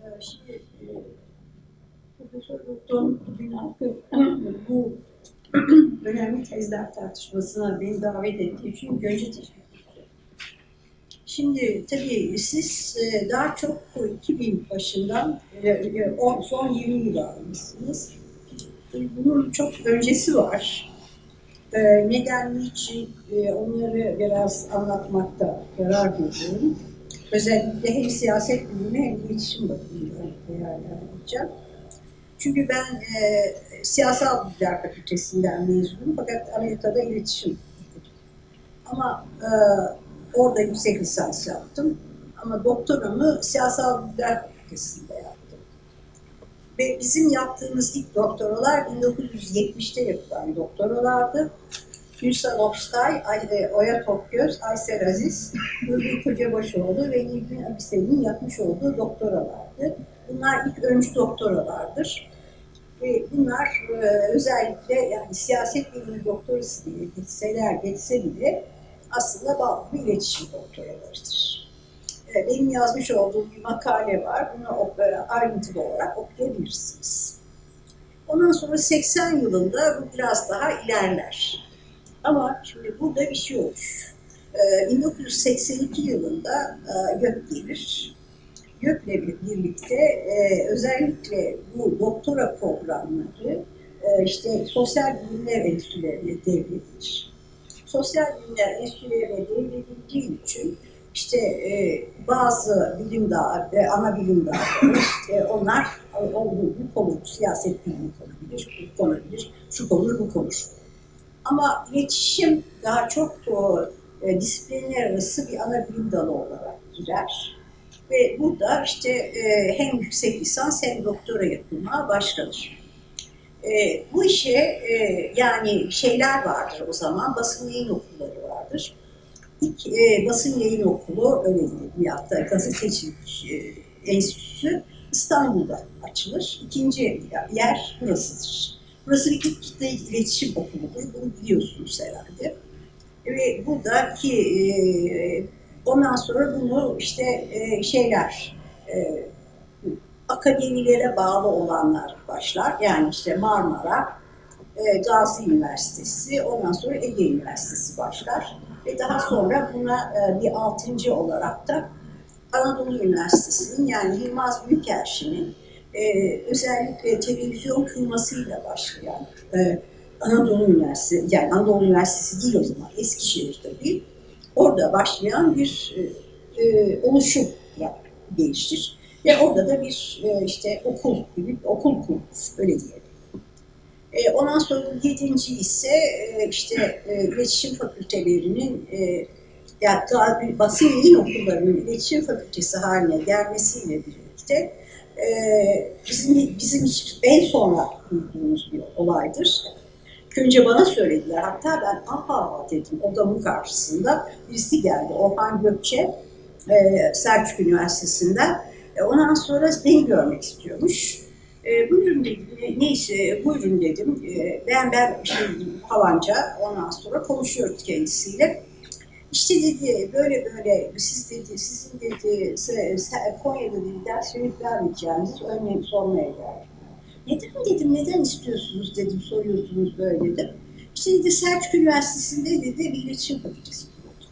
Şimdi Profesör Doktor Günalkı bu önemli tezler tartışmasına beni davet ettiği için önce teşekkür ederim. Şimdi tabii siz daha çok 2000 başından son 20 yıl almışsınız. Bunun çok öncesi var. Neden, niçin onları biraz anlatmakta yarar görüyorum. Özellikle hem siyaset bilimi hem iletişim bakımından değerlendireceğim. Çünkü ben Siyasal Bilgiler Fakültesinden mezunum fakat Amerika'da iletişim okudum. Ama orada yüksek lisans yaptım. Ama doktoramı Siyasal Bilgiler Fakültesi'nde yaptım. Ve bizim yaptığımız ilk doktoralar 1970'te yapılan doktoralardı. Gülsan Oktay, Oya Tokgöz, Aysel Aziz, Nurgül Kocabaşoğlu ve Nilgün Abisel'in yapmış olduğu doktoralardı. Bunlar ilk öncü doktoralardır. Ve bunlar özellikle yani siyaset bilimi doktorası diye geçse bile aslında bağlı bir iletişim doktoralarıdır. Benim yazmış olduğum bir makale var. Bunu ayrıntılı olarak okuyabilirsiniz. Ondan sonra 80 yılında bu biraz daha ilerler. Ama şimdi burada bir şey olur. 1982 yılında YÖK gelir. YÖK'le birlikte özellikle bu doktora programları işte sosyal bilimler enstitülerine devredilir. Sosyal bilimler enstitülerine devredildiği için işte bazı bilim dalı, ana bilim dalı, işte onlar bu konu, siyaset bilimi konabilir, bu konabilir, şu konur, bu konur. Ama iletişim daha çok disiplinler arası bir ana bilim dalı olarak girer. Ve burada işte hem yüksek lisans hem doktora yapılmaya başlanır. Bu işe yani şeyler vardır o zaman, basın yayın okulları vardır. İlk basın yayın okulu, öyle diyelim ya da gazetecilik enstitüsü İstanbul'da açılır. İkinci yer burasıdır. Burası bir kitle iletişim okuludur, bunu biliyorsunuz herhalde. Ve buradaki ondan sonra bunu işte akademilere bağlı olanlar başlar. Yani işte Marmara, Gazi Üniversitesi, ondan sonra Ege Üniversitesi başlar. Ve daha sonra buna bir 6. olarak da Anadolu Üniversitesi'nin yani Yılmaz Büyükelçi'nin özellikle televizyon kılmasıyla başlayan Anadolu Üniversitesi, yani Anadolu Üniversitesi değil o zaman, Eskişehir tabii, orada başlayan bir oluşum geliştir. Ve orada da bir işte okul gibi bir okul kurulur, öyle diyelim. Ondan sonra 7. ise işte iletişim fakültelerinin yani basın yayın okullarının iletişim fakültesi haline gelmesiyle birlikte bizim en sonra duyduğumuz bir olaydır. Önce bana söylediler, hatta ben aha dedim odamın karşısında birisi geldi, Orhan Gökçe, Selçuk Üniversitesi'nden. Ondan sonra beni görmek istiyormuş. Buyurun dedim, neyse buyurun dedim. Ben falanca, ondan sonra konuşuyoruz kendisiyle. İşte dedi böyle siz dedi, sizin dedi Konya'da dedi ders vermeyeceğiniz örneğin sormaya geldim. Neden dedim, neden istiyorsunuz dedim, soruyorsunuz böyle dedim. İşte dedi Selçuk Üniversitesi'nde dedi bir iletişim fakültesi kuruldu.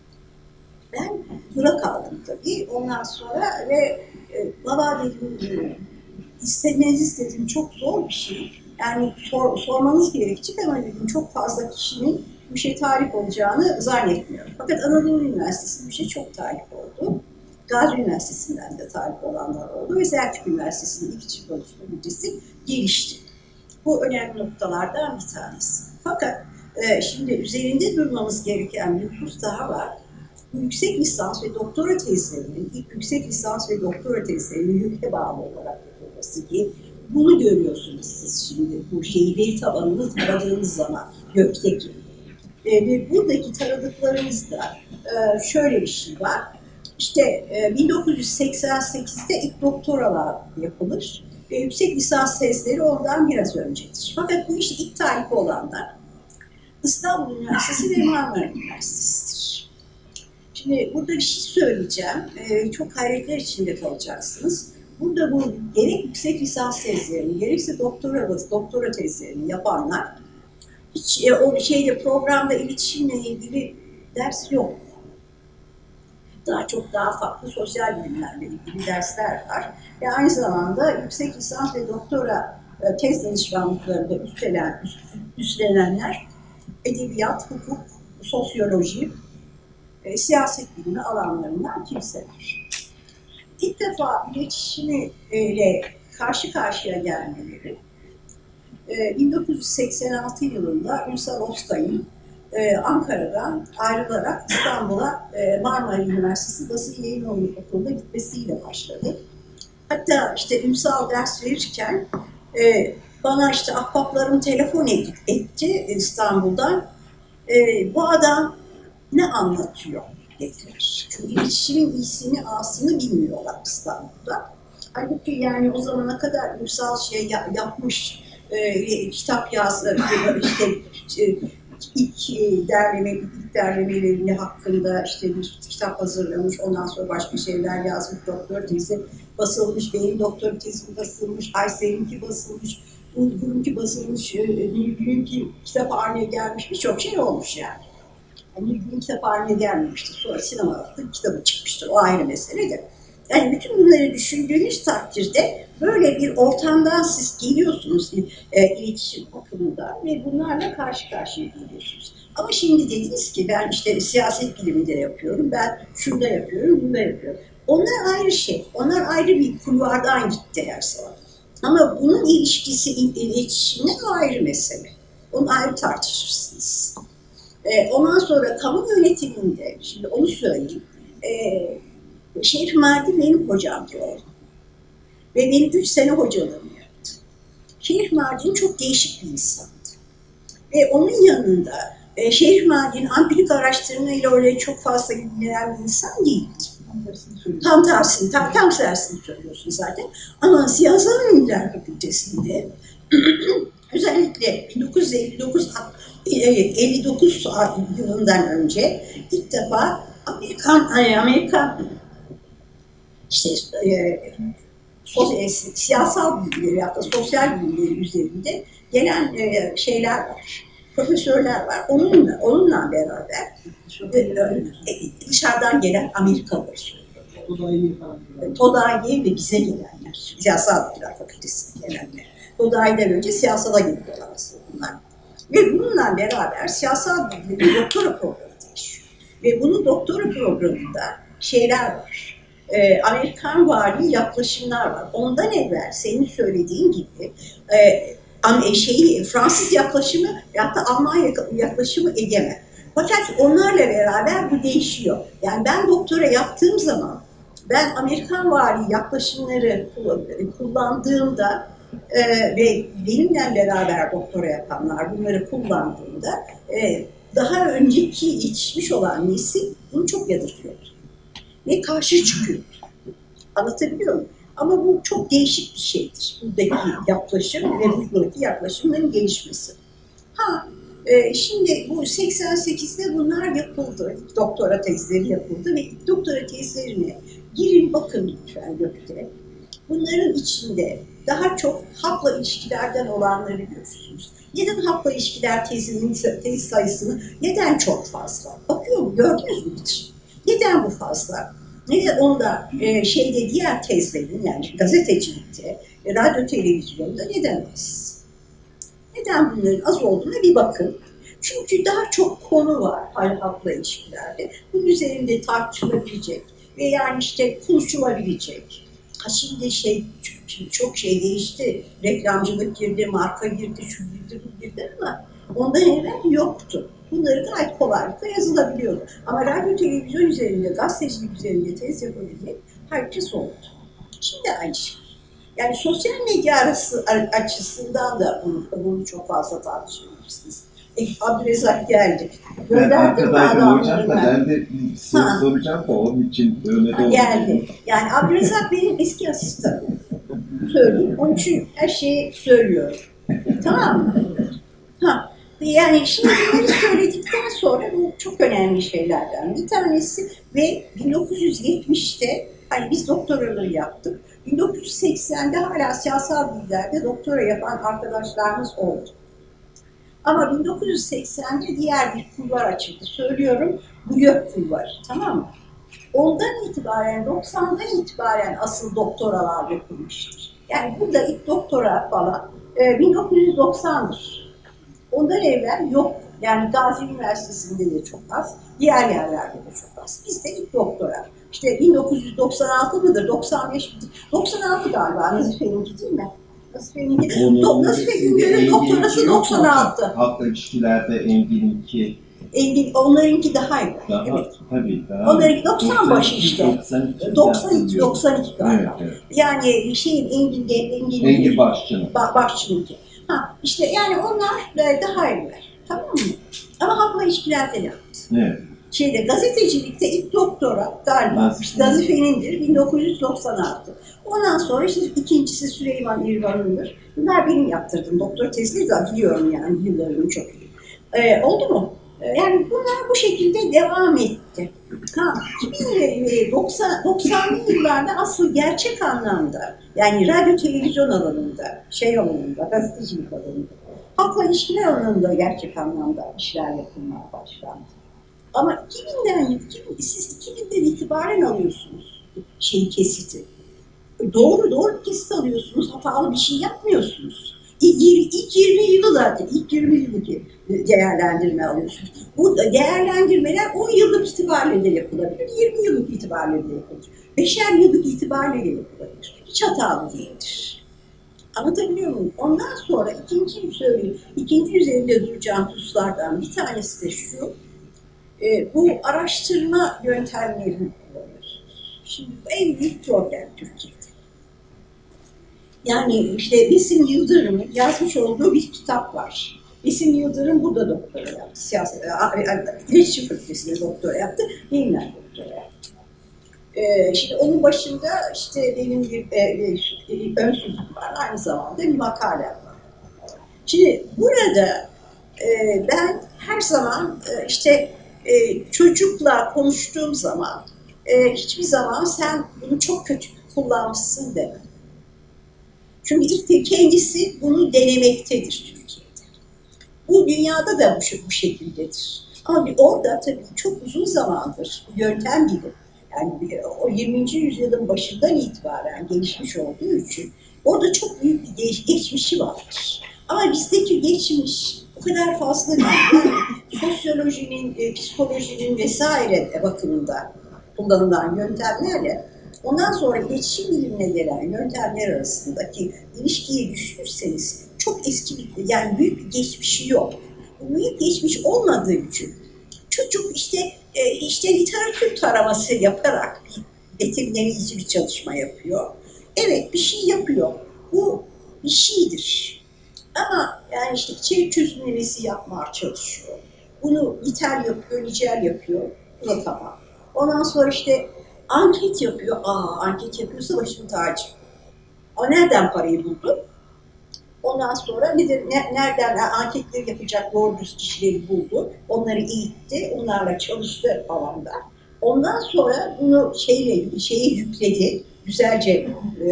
Ben dura kaldım tabii ondan sonra ve baba dedim istemeniz dedim çok zor bir şey. Yani sormanız gerekecek ama dedim çok fazla kişinin bu şeye talip olacağını zannetmiyorum. Fakat Anadolu Üniversitesi bu şeye çok talip oldu. Gazi Üniversitesi'nden de talip olanlar oldu ve Selçuk Üniversitesi'nin iki çift fakültesi gelişti. Bu önemli noktalardan bir tanesi. Fakat şimdi üzerinde durmamız gereken bir husus daha var. Bu yüksek lisans ve doktora tezlerinin, ilk yüksek lisans ve doktora tezlerinin YÖK'e bağlı olarak yapılması ki bunu görüyorsunuz siz şimdi bu veri tabanını taradığınız zaman YÖK'teki. Ve buradaki taradıklarımızda şöyle bir şey var. İşte 1988'de ilk doktoralar yapılır ve yüksek lisans tezleri ondan biraz öncedir. Fakat bu işe ilk talip olanlar İstanbul Üniversitesi ve Marmara Üniversitesi'dir. Şimdi burada bir şey söyleyeceğim. Çok hayretler içinde kalacaksınız. burada bu gerek yüksek lisans tezlerini, gerekse doktora tezlerini yapanlar hiç o programda iletişimle ilgili ders yok. Daha farklı sosyal bilimlerle ilgili dersler var. Ve aynı zamanda yüksek lisans ve doktora tez danışmanlıklarında üstlenenler edebiyat, hukuk, sosyoloji, siyaset bilimi alanlarından kimseler. İlk defa iletişimiyle karşı karşıya gelmeleri 1986 yılında Ünsal Özkay'ın Ankara'dan ayrılarak İstanbul'a Marmara Üniversitesi Basın Yayın Okulu'na gitmesiyle başladı. Hatta işte Ünsal ders verirken bana işte ahbaplarım telefon etti İstanbul'dan. Bu adam ne anlatıyor dediler. Çünkü iletişimin iyisini, ağasını bilmiyorlar İstanbul'da. Halbuki yani o zamana kadar Ünsal yapmış, kitap yazdı, işte ilk derlemeleri hakkında işte bir kitap hazırlamış, ondan sonra başka şeyler yazmış, doktor tezi basılmış, benim doktor tezim basılmış, Aysel'inki basılmış, Uğur'unki basılmış, Nilgün'ünki kitap haline gelmiş, birçok şey olmuş yani. Nilgün'ün kitap haline gelmemişti, sonra sinemada kitabı çıkmıştır, o ayrı mesele de. Yani bütün bunları düşündüğünüz takdirde böyle bir ortamdan siz geliyorsunuz iletişim bakımında ve bunlarla karşı karşıya geliyorsunuz. Ama şimdi dediniz ki ben işte siyaset bilimi de yapıyorum, ben şurada yapıyorum, bunda yapıyorum. Onlar ayrı şey, onlar ayrı bir kulvardan gitti her zaman. Ama bunun ilişkisi iletişimle ayrı mesele. Onu ayrı tartışırsınız. Ondan sonra kamu yönetiminde, şimdi onu söyleyeyim, Şerif Mardin benim hocamdı o. Ve benim 3 sene hocalığımı yaptı. Şerif Mardin çok değişik bir insandı. Ve onun yanında Şerif Mardin empirik araştırmayla oraya çok fazla ilgilenen bir insan değildi. Tam tersini söylüyorsun zaten. Ama Siyasal Bilimler Fakültesi'nde özellikle 1959 yılından önce ilk defa Amerikan işte siyasal bilgileri ya da sosyal bilgileri üzerinde gelen şeyler var, profesörler var. Onunla beraber dışarıdan gelen Amerikalıları söylüyor. TODAY'ye ve bize gelenler, Siyasal Bilgiler Fakültesi'ne gelenler. TODAY'dan önce siyasala gidiyorlar aslında bunlar. Ve bununla beraber siyasal bilgileri doktora programı değişiyor. Ve bunun doktora programında şeyler var. Amerikan vari yaklaşımlar var. Ondan evvel senin söylediğin gibi Fransız yaklaşımı ya da Alman yaklaşımı egemen. Fakat onlarla beraber bu değişiyor. Yani ben doktora yaptığım zaman ben Amerikan vari yaklaşımları kullandığımda ve benimle beraber doktora yapanlar bunları kullandığında daha önceki yetişmiş olan nesil bunu çok yadırgıyordu. Ve karşı çıkıyordu. Anlatabiliyor muyum? Ama bu çok değişik bir şeydir. Buradaki yaklaşım ve buradaki yaklaşımların gelişmesi. Şimdi bu 88'de bunlar yapıldı. Doktora tezleri yapıldı ve doktora tezlerine girin bakın lütfen Gökte. Bunların içinde daha çok halkla ilişkilerden olanları görürsünüz. Neden halkla ilişkiler tez sayısını neden çok fazla? Bakıyor mu? Gördünüz mü hiç? Neden bu fazla? Neden onda diğer tezlerin yani gazetecilikte, radyo televizyonda neden az? Neden bunların az olduğuna bir bakın. Çünkü daha çok konu var halkla ilişkilerde. Bunun üzerinde tartışılabilecek ve yani işte konuşulabilecek. Şimdi çok şey değişti. Reklamcılık girdi, marka girdi, şu girdi, bu girdi ama ondan evvel yoktu. Bunları gayet kolaylıkla yazılabiliyordu. Ama radyo, televizyon üzerinde, gazetecilik üzerinde tez yapabilecek herkes oldu. Şimdi aynı şey. Yani sosyal medya açısından da bunu çok fazla tartışabilirsiniz. Abdülrezzak geldi. Gönderdim mi adamları ben de soru soracağım da onun için geldi. Yani Abdülrezzak benim eski asistanım. Söyleyeyim. Onun için her şeyi söylüyorum. Tamam mı? Yani şimdi bunları söyledikten sonra bu çok önemli şeylerden bir tanesi ve 1970'te hani biz doktoraları yaptık. 1980'de hala siyasal bilgilerde doktora yapan arkadaşlarımız oldu. Ama 1980'de diğer bir kulvar açıldı. Söylüyorum, bu gök kulvarı, tamam mı? Ondan itibaren, 90'dan itibaren asıl doktoralar yapılmıştır. Yani burada ilk doktora falan 1990'dır. Ondan evvel yok. Yani Gazi Üniversitesi'nde de çok az, diğer yerlerde de çok az. Bizde ilk doktora. İşte 1996 mıdır, 95 midir? 96 galiba Nazife'ninki değil mi? Nazife Güngör'ün doktorası 96. Halkla ilişkilerde Engin'inki. Onlarınki daha iyi. Daha, evet. Tabii daha. Onlarınki 90 başı işte. 92 galiba. Evet. Yani şeyin Engin Başçı'nınki. İşte yani onlar daha iyiler. Tamam mı? Ama halkla ilişkilerde yaptı. Evet. Gazetecilikte ilk doktora galiba Nazife'nindir 1996. Ondan sonra işte ikincisi Süleyman İrvan'ındır. Bunlar benim yaptırdığım doktora tezleri de biliyorum yani yıllarını çok iyi. Oldu mu? Yani bunlar bu şekilde devam etti. 90'lı yıllarda asıl gerçek anlamda yani radyo televizyon alanında, alanında, gazetecilik alanında, halkla ilişkiler alanında gerçek anlamda işler yapılmaya başlandı. Ama siz 2000'den itibaren alıyorsunuz kesiti. Doğru kesit alıyorsunuz, hatalı bir şey yapmıyorsunuz. İlk 20 yılı zaten, ilk 20 yıllık değerlendirme alıyorsunuz. Bu değerlendirmeler 10 yıllık itibariyle de yapılabilir, 20 yıllık itibariyle de yapılır. 5'er yıllık itibariyle de yapılabilir. Hiç hatalı değildir. Anlatabiliyor muyum? Ondan sonra ikinci üzerinde duracağım hususlardan bir tanesi de şu, bu araştırma yöntemlerini kullanıyorsunuz. Şimdi bu en büyük problem Türkiye'de. Yani işte Besim Yıldırım'ın yazmış olduğu bir kitap var. Besim Yıldırım burada doktora yaptı. İletişim Fakültesi'nde doktora yaptı. Benimle doktora yaptı. Şimdi onun başında işte benim bir ön sözüm var. Aynı zamanda bir makale var. Şimdi burada ben her zaman çocukla konuştuğum zaman hiçbir zaman sen bunu çok kötü kullanmışsın demem. Çünkü ilk kendisi bunu denemektedir Türkiye'de. Bu dünyada da bu şekildedir. Ama orada tabii çok uzun zamandır bu yöntem gibi, yani o 20. yüzyılın başından itibaren gelişmiş olduğu için orada çok büyük bir geçmişi vardır. Ama bizdeki geçmiş o kadar fazla değil. Yani sosyolojinin, psikolojinin vesaire bakımında kullanılan yöntemlerle ondan sonra iletişim bilimine gelen yöntemler arasındaki ilişkiyi düşünürseniz çok eski yani büyük bir geçmişi yok. Bu büyük geçmiş olmadığı için çocuk işte literatür taraması yaparak betimleyici bir çalışma yapıyor. Evet bir şey yapıyor. Bu bir şeydir. Ama yani işte içerik çözümlemesi yapmaya çalışıyor. Bunu nitel yapıyor, nicel yapıyor. Bu da tamam. Ondan sonra işte anket yapıyor. Anket yapıyorsa başımın tacı. Ama nereden parayı buldu? Ondan sonra nereden anketleri yapacak doğru düz kişileri buldu. Onları eğitti, onlarla çalıştı alanda. Ondan sonra bunu şeye yükledi, güzelce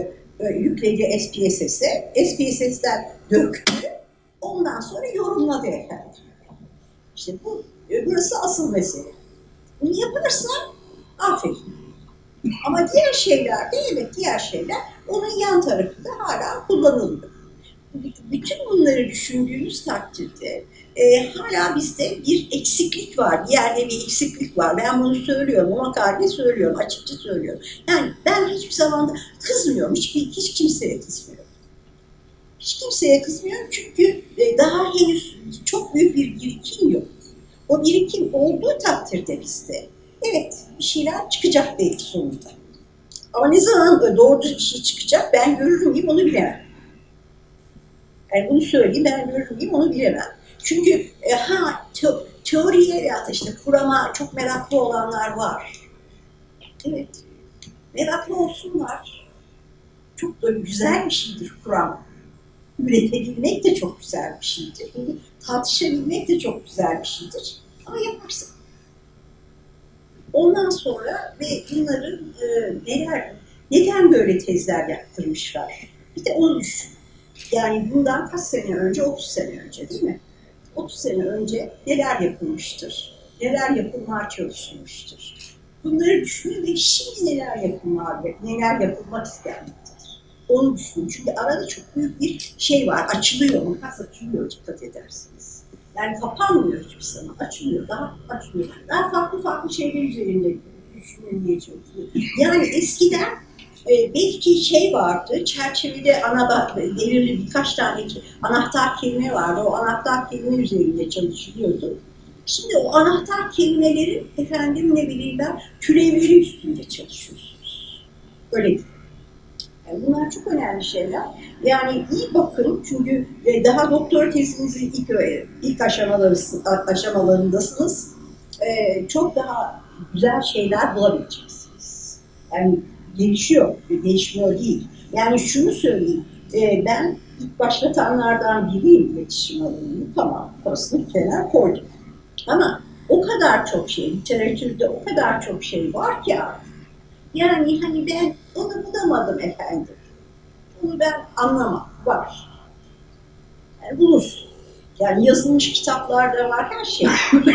yükledi SPSS'e. SPSS'den döktü. Ondan sonra yorumladı efendim. İşte burası asıl mesele. Bunu yapılırsa aferin. Ama diğer şeyler onun yan tarafında hala kullanılıyor. Bütün bunları düşündüğümüz takdirde hala bizde bir eksiklik var, bir yerde bir eksiklik var. Ben bunu söylüyorum, o makalede söylüyorum, açıkça söylüyorum. Yani ben hiçbir zaman da kızmıyorum, hiç kimseye kızmıyorum. Hiç kimseye kızmıyorum çünkü daha henüz çok büyük bir birikim yok. O birikim olduğu takdirde bizde, evet bir şeyler çıkacak belki sonunda. Ama ne zaman doğru bir şey çıkacak ben görür müyüm onu bilemem. Yani bunu söyleyeyim, ben görür müyüm onu bilemem. Çünkü teoriye ya da işte kurama çok meraklı olanlar var. Evet, meraklı olsunlar. Çok da güzel bir şeydir kuram. Üretebilmek de çok güzel bir şeydir. Tartışabilmek de çok güzel bir şeydir. Ama yaparsın. Ondan sonra ve bunların neler, Neden böyle tezler yaptırmışlar? Bir de onu düşün. Yani bundan kaç sene önce, 30 sene önce değil mi? 30 sene önce neler yapılmıştır? Neler yapılmaya çalışılmıştır? Bunları düşünün ve şimdi neler yapılmak istenmektedir. Onu düşünün. Çünkü arada çok büyük bir şey var. Açılıyor. Makas açılıyor, dikkat edersiniz. Yani kapanmıyor hiçbir zaman. Açılıyor, daha açılıyor. Daha farklı şeyler üzerinde düşünülmeye çalışıyor. Yani eskiden belki şey vardı, çerçevede belirli birkaç tane anahtar kelime vardı. O anahtar kelime üzerinde çalışılıyordu. Şimdi o anahtar kelimelerin ne bileyim ben, türevleri üstünde çalışıyorsunuz. Öyle değil. Yani bunlar çok önemli şeyler. Yani iyi bakın çünkü daha doktora tezinizin ilk aşamalarındasınız. Çok daha güzel şeyler bulabileceksiniz. Yani gelişmiyor değil. Yani şunu söyleyeyim, ben ilk başlatanlardan biriyim iletişim alanını, tamam, parasını bir kenara koydum. Ama o kadar çok şey, literatürde o kadar çok şey var ki yani hani ben onu bulamadım efendim. Bunu ben anlamam, var. Yani bulursun. Yani yazılmış kitaplarda var her şey.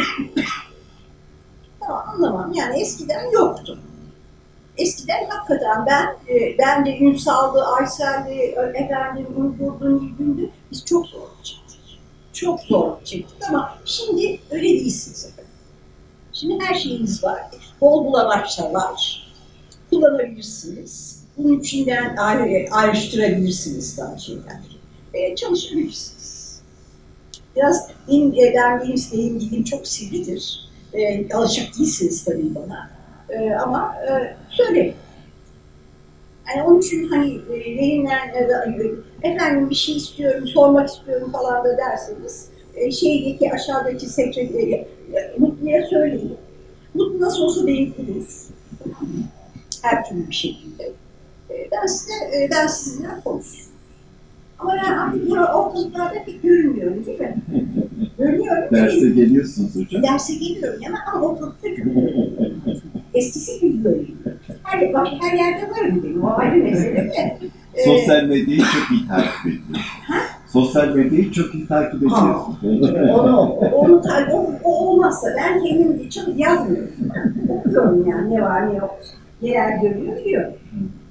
Tamam, anlamam. Yani eskiden yoktu. Eskiden hakikaten ben de Ünsal'dı, Aysel'di, efendim, Uygur'du, Nilgün'dü. Biz çok zorluk çektik. Çok zorluk çektik ama şimdi öyle değilsiniz efendim. Şimdi her şeyiniz var. Bol bulamaçlar var. Kullanabilirsiniz. Bunun içinden ayrıştırabilirsiniz daha şeyler. Çalışabilirsiniz. Biraz benim dilim çok sivridir. Alışık değilsiniz tabii bana. Ama söyle. Yani onun için hani efendim bir şey istiyorum, sormak istiyorum falan da derseniz aşağıdaki sekreteri Mutlu'ya söyleyin. Mutlu nasıl olsa beni bulur. Her türlü bir şekilde. Ben sizinle konuşurum. Ama ben artık ortalıklarda pek görünmüyorum değil mi? Görünüyorum. Derse geliyorsunuz hocam. Derse geliyorum ama ortalıkta görünüyorum. Eskisi gibi görünüyorum. Her yerde varım benim, o ayrı mesele de. Sosyal medyayı çok iyi takip ediyorsunuz. Sosyal medyayı çok iyi takip ediyorsunuz. O olmazsa ben kendim için yazmıyorum. Okuyorum yani ne var ne yok. Neler görüyor biliyorum.